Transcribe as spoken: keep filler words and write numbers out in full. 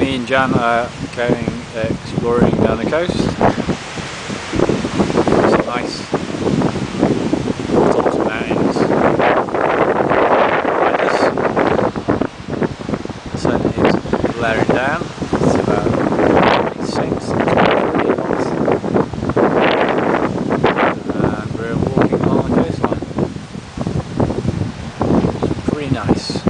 Me and Jan are going uh, exploring down the coast. Some nice tops of mountains behind us. The sun is glaring down. It's about twenty-six, twenty-three knots. And we're walking along the coastline. It's pretty nice.